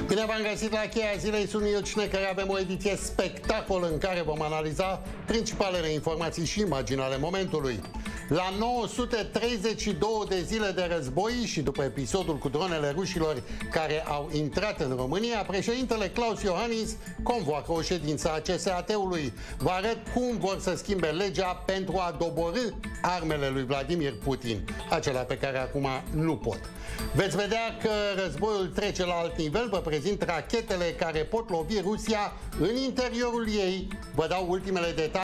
Bine v-am găsit la Cheia Zilei, sunt Ionel Șnecăr. Avem o ediție spectacol în care vom analiza principalele informații și imagini ale momentului. La 932 de zile de război și după episodul cu dronele rușilor care au intrat în România, președintele Klaus Iohannis convoacă o ședință a CSAT-ului. Vă arăt cum vor să schimbe legea pentru a doborî armele lui Vladimir Putin, acelea pe care acum nu pot. Veți vedea că războiul trece la alt nivel. Vă prezint rachetele care pot lovi Rusia în interiorul ei. Vă dau ultimele detalii.